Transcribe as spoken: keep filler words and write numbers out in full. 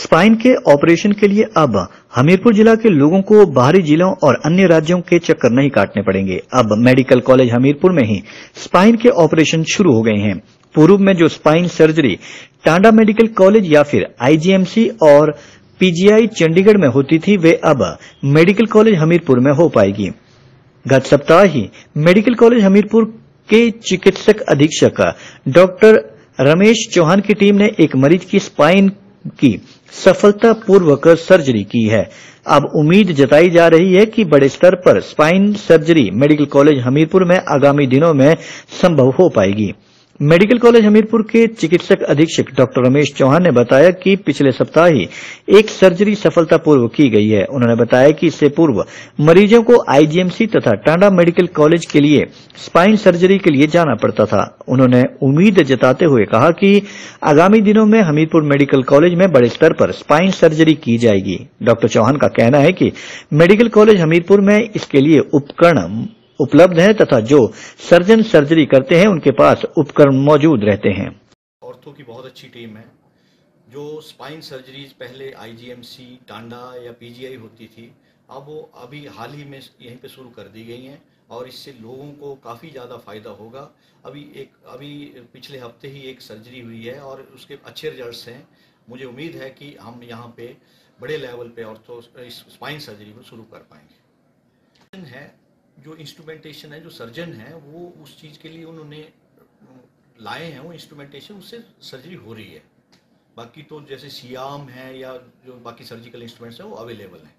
Spine के operation के लिए अब हमीरपुर जिला के लोगों को बाहरी जिलों और अन्य राज्यों के चक्कर नहीं काटने पड़ेंगे। अब मेडिकल कॉलेज हमीरपुर में ही स्पाइन के ऑपरेशन शुरू हो गए हैं। पूर्व में जो spine surgery Tanda medical college या फिर आईजीएमसी और पीजीआई चंडीगढ़ में होती थी, वे अब मेडिकल कॉलेज हमीरपुर में हो पाएगी। गत सप्ताह ही मेडिकल कॉलेज हमीरपुर के चिकित्सक अधीक्षक डॉक्टर रमेश चौहान की टीम ने एक मरीज की स्पाइन की सफलतापूर्वक सर्जरी की है। अब उम्मीद जताई जा रही है कि बड़े स्तर पर spine surgery medical college Hamirpur में आगामी दिनों में संभव हो पाएगी। मेडिकल कॉलेज हमीरपुर के चिकित्सक अधीक्षक डॉक्टर रमेश चौहान ने बताया कि पिछले सप्ताह ही एक सर्जरी सफलतापूर्वक की गई है। उन्होंने बताया कि इससे पूर्व मरीजों को आईजीएमसी तथा टांडा मेडिकल कॉलेज के लिए स्पाइन सर्जरी के लिए जाना पड़ता था। उन्होंने उम्मीद जताते हुए कहा कि आगामी दिनों में हमीरपुर मेडिकल कॉलेज में बड़े स्तर पर स्पाइन सर्जरी की जाएगी। डॉक्टर चौहान का कहना है कि मेडिकल कॉलेज हमीरपुर में इसके लिए उपकरण उपलब्ध है तथा जो सर्जन सर्जरी करते हैं उनके पास उपकरण मौजूद रहते हैं। ऑर्थो की बहुत अच्छी टीम है। जो स्पाइन सर्जरीज पहले आईजीएमसी, टांडा या पीजीआई होती थी, अब वो अभी हाल ही में यहीं पे शुरू कर दी गई हैं और इससे लोगों को काफ़ी ज़्यादा फायदा होगा। अभी एक अभी पिछले हफ्ते ही एक सर्जरी हुई है और उसके अच्छे रिजल्ट्स हैं। मुझे उम्मीद है कि हम यहाँ पे बड़े लेवल पे ऑर्थो स्पाइन सर्जरी को शुरू कर पाएंगे। है जो इंस्ट्रूमेंटेशन है, जो सर्जन है वो उस चीज़ के लिए उन्होंने लाए हैं, वो इंस्ट्रूमेंटेशन उससे सर्जरी हो रही है। बाकी तो जैसे सियाम है या जो बाकी सर्जिकल इंस्ट्रूमेंट्स हैं वो अवेलेबल हैं।